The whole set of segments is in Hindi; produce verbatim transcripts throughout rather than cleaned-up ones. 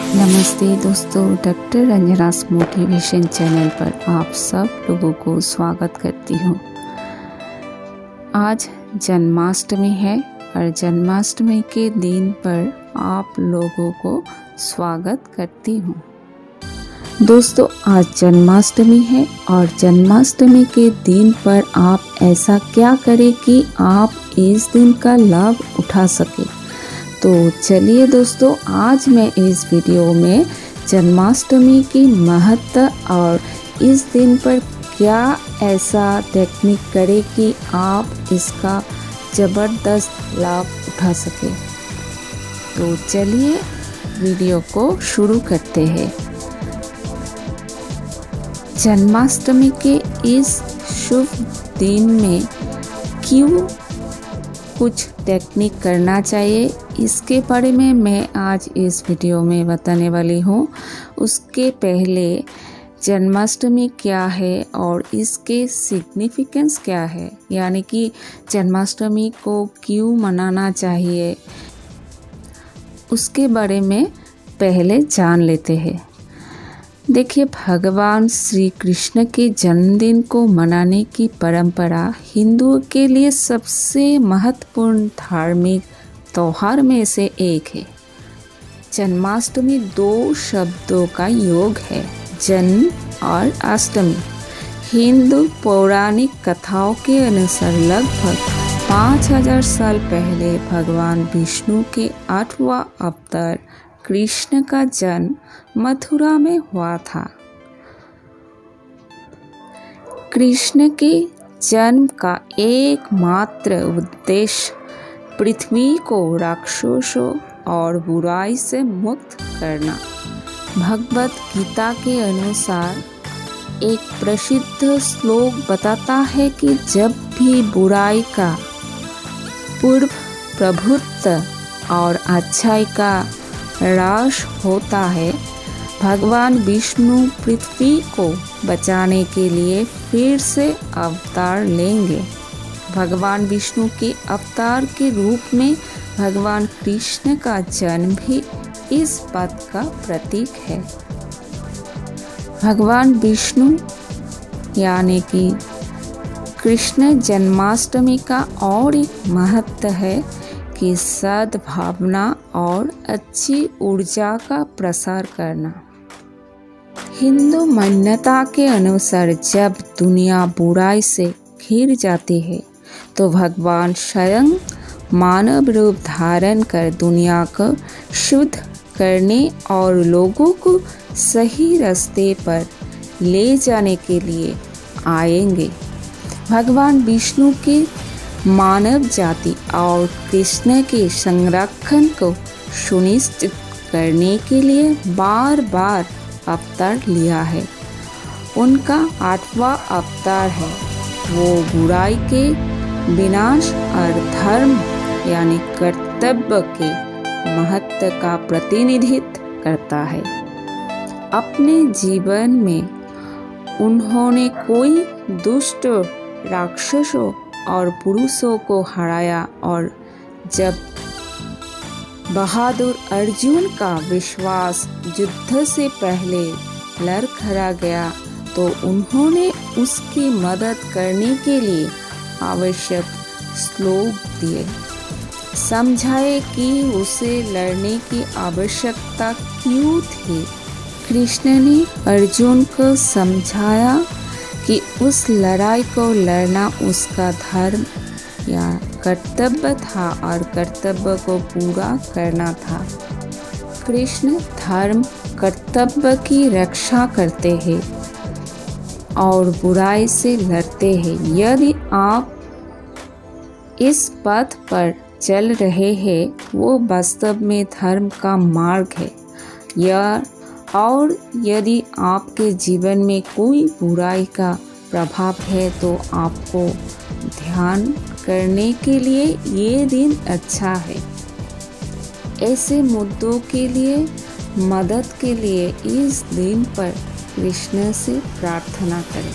नमस्ते दोस्तों, डॉक्टर रंजनास मोटिवेशन चैनल पर आप सब लोगों को स्वागत करती हूँ। आज जन्माष्टमी है और जन्माष्टमी के दिन पर आप लोगों को स्वागत करती हूँ। दोस्तों, आज जन्माष्टमी है और जन्माष्टमी के दिन पर आप ऐसा क्या करें कि आप इस दिन का लाभ उठा सकें। तो चलिए दोस्तों, आज मैं इस वीडियो में जन्माष्टमी की महत्व और इस दिन पर क्या ऐसा टेक्निक करें कि आप इसका ज़बरदस्त लाभ उठा सकें। तो चलिए वीडियो को शुरू करते हैं। जन्माष्टमी के इस शुभ दिन में क्यों कुछ टेक्निक करना चाहिए, इसके बारे में मैं आज इस वीडियो में बताने वाली हूँ। उसके पहले जन्माष्टमी क्या है और इसके सिग्निफिकेंस क्या है, यानी कि जन्माष्टमी को क्यों मनाना चाहिए, उसके बारे में पहले जान लेते हैं। देखिए, भगवान श्री कृष्ण के जन्मदिन को मनाने की परंपरा हिंदुओं के लिए सबसे महत्वपूर्ण धार्मिक त्योहार में से एक है। जन्माष्टमी दो शब्दों का योग है, जन्म और अष्टमी। हिंदू पौराणिक कथाओं के अनुसार लगभग पाँच हजार साल पहले भगवान विष्णु के आठवां अवतार कृष्ण का जन्म मथुरा में हुआ था। कृष्ण के जन्म का एकमात्र उद्देश्य पृथ्वी को राक्षसों और बुराई से मुक्त करना। भगवत गीता के अनुसार एक प्रसिद्ध श्लोक बताता है कि जब भी बुराई का पूर्व प्रभुत्व और अच्छाई का ह्रास होता है, भगवान विष्णु पृथ्वी को बचाने के लिए फिर से अवतार लेंगे। भगवान विष्णु के अवतार के रूप में भगवान कृष्ण का जन्म भी इस बात का प्रतीक है। भगवान विष्णु यानी कि कृष्ण जन्माष्टमी का और एक महत्व है कि सद्भावना और अच्छी ऊर्जा का प्रसार करना। हिंदू मान्यता के अनुसार जब दुनिया बुराई से घिर जाती है तो भगवान स्वयं मानव रूप धारण कर दुनिया को शुद्ध करने और लोगों को सही रास्ते पर ले जाने के लिए आएंगे। भगवान विष्णु के मानव जाति और कृष्ण के संरक्षण को सुनिश्चित करने के लिए बार बार अवतार लिया है। उनका आठवां अवतार है, वो बुराई के विनाश और धर्म यानी कर्तव्य के महत्व का प्रतिनिधित्व करता है। अपने जीवन में उन्होंने कोई दुष्ट राक्षसों और पुरुषों को हराया और जब बहादुर अर्जुन का विश्वास युद्ध से पहले लड़खड़ा गया तो उन्होंने उसकी मदद करने के लिए आवश्यक श्लोक दिए, समझाए कि उसे लड़ने की आवश्यकता क्यों थी। कृष्ण ने अर्जुन को समझाया कि उस लड़ाई को लड़ना उसका धर्म या कर्तव्य था और कर्तव्य को पूरा करना था। कृष्ण धर्म कर्तव्य की रक्षा करते हैं और बुराई से लड़ते हैं। यदि आप इस पथ पर चल रहे हैं, वो वास्तव में धर्म का मार्ग है। यह और यदि आपके जीवन में कोई बुराई का प्रभाव है तो आपको ध्यान करने के लिए ये दिन अच्छा है। ऐसे मुद्दों के लिए मदद के लिए इस दिन पर कृष्ण से प्रार्थना करें।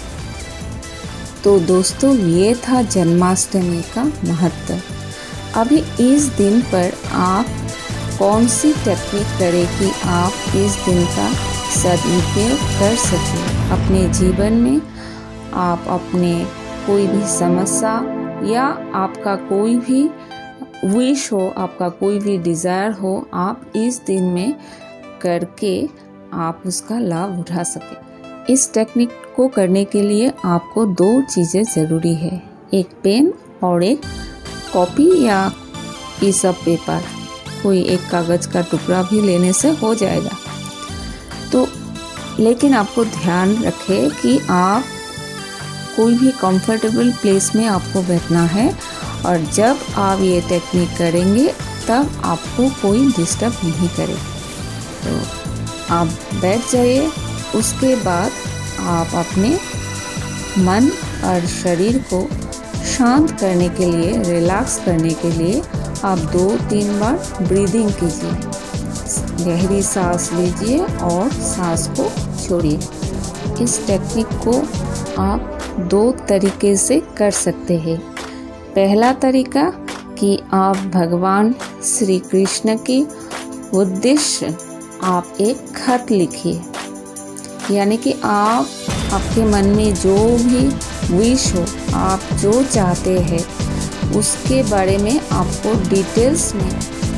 तो दोस्तों, ये था जन्माष्टमी का महत्व। अभी इस दिन पर आप कौन सी टेक्निक करें कि आप इस दिन का सदुपयोग कर सकें अपने जीवन में। आप अपने कोई भी समस्या या आपका कोई भी विश हो, आपका कोई भी डिज़ायर हो, आप इस दिन में करके आप उसका लाभ उठा सकें। इस टेक्निक को करने के लिए आपको दो चीज़ें ज़रूरी है, एक पेन और एक कॉपी या पीस ऑफ पेपर, कोई एक कागज़ का टुकड़ा भी लेने से हो जाएगा। तो लेकिन आपको ध्यान रखें कि आप कोई भी कंफर्टेबल प्लेस में आपको बैठना है और जब आप ये टेक्निक करेंगे तब आपको कोई डिस्टर्ब नहीं करे। तो आप बैठ जाइए। उसके बाद आप अपने मन और शरीर को शांत करने के लिए, रिलैक्स करने के लिए आप दो तीन बार ब्रीदिंग कीजिए। गहरी सांस लीजिए और सांस को छोड़िए। इस टेक्निक को आप दो तरीके से कर सकते हैं। पहला तरीका कि आप भगवान श्री कृष्ण के उद्देश्य आप एक खत लिखिए, यानी कि आप आपके मन में जो भी विश हो, आप जो चाहते हैं उसके बारे में आपको डिटेल्स में,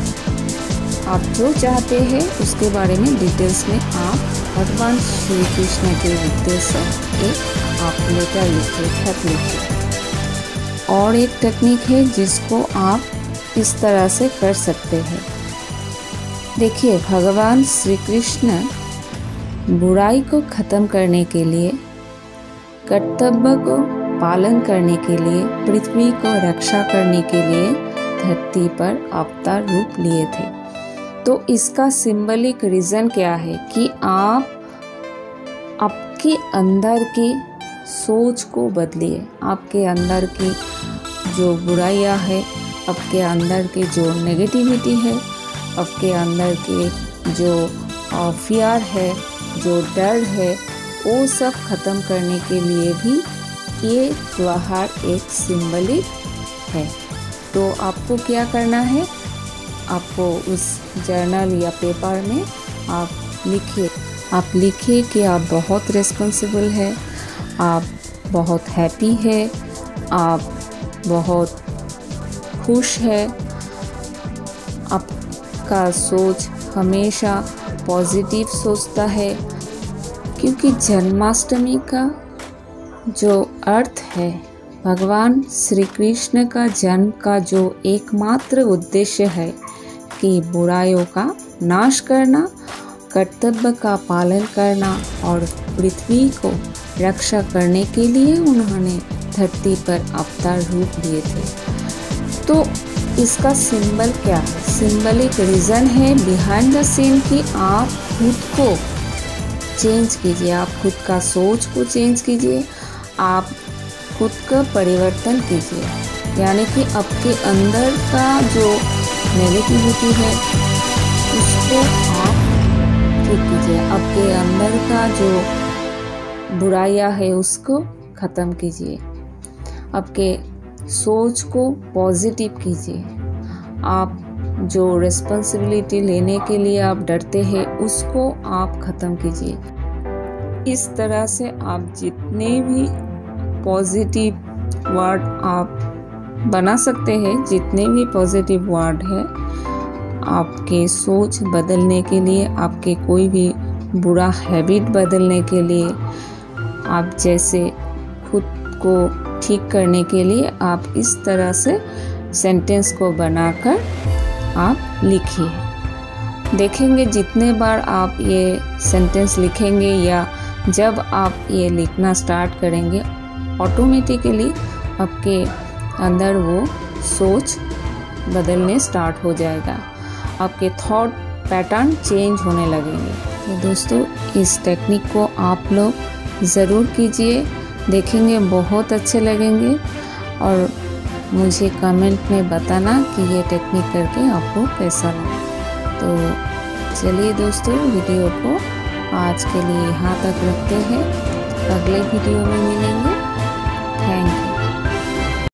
आप जो चाहते हैं उसके बारे में डिटेल्स में आप भगवान श्री कृष्ण के उद्देश्य एक आप लेटर लिखिए, खत लिखिए। और एक टेक्निक है जिसको आप इस तरह से कर सकते हैं। देखिए, भगवान श्री कृष्ण बुराई को ख़त्म करने के लिए, कर्तव्य को पालन करने के लिए, पृथ्वी को रक्षा करने के लिए धरती पर अवतार रूप लिए थे। तो इसका सिंबलिक रीज़न क्या है कि आप आपके अंदर की सोच को बदलिए। आपके अंदर की जो बुराइयां है, आपके अंदर की जो नेगेटिविटी है, आपके अंदर के जो फियर है, जो डर है, वो सब ख़त्म करने के लिए भी ये त्योहार एक सिंबलिक है। तो आपको क्या करना है, आपको उस जर्नल या पेपर में आप लिखिए, आप लिखिए कि आप बहुत रिस्पॉन्सिबल है, आप बहुत हैप्पी है, आप बहुत खुश है, आपका सोच हमेशा पॉजिटिव सोचता है। क्योंकि जन्माष्टमी का जो अर्थ है, भगवान श्री कृष्ण का जन्म का जो एकमात्र उद्देश्य है कि बुराइयों का नाश करना, कर्तव्य का पालन करना और पृथ्वी को रक्षा करने के लिए उन्होंने धरती पर अवतार रूप लिए थे। तो इसका सिंबल क्या है, सिंबलिक रीज़न है बिहाइंड द सीन कि आप खुद को चेंज कीजिए, आप खुद का सोच को चेंज कीजिए, आप खुद का परिवर्तन कीजिए। यानी कि आपके अंदर का जो नेगेटिविटी है उसको आप ठीक कीजिए, आपके अंदर का जो बुराइयां है उसको ख़त्म कीजिए, आपके सोच को पॉजिटिव कीजिए। आप जो रिस्पॉन्सिबिलिटी लेने के लिए आप डरते हैं उसको आप ख़त्म कीजिए। इस तरह से आप जितने भी पॉजिटिव वर्ड आप बना सकते हैं, जितने भी पॉजिटिव वर्ड है, आपके सोच बदलने के लिए, आपके कोई भी बुरा हैबिट बदलने के लिए, आप जैसे खुद को ठीक करने के लिए आप इस तरह से सेंटेंस को बनाकर आप लिखिए। देखेंगे जितने बार आप ये सेंटेंस लिखेंगे या जब आप ये लिखना स्टार्ट करेंगे, ऑटोमेटिकली आपके अंदर वो सोच बदलने स्टार्ट हो जाएगा, आपके थॉट पैटर्न चेंज होने लगेंगे। तो दोस्तों, इस टेक्निक को आप लोग ज़रूर कीजिए, देखेंगे बहुत अच्छे लगेंगे और मुझे कमेंट में बताना कि ये टेक्निक करके आपको कैसा लगा। तो चलिए दोस्तों, वीडियो को आज के लिए यहाँ तक रखते हैं, अगले वीडियो में मिलेंगे। Thank you.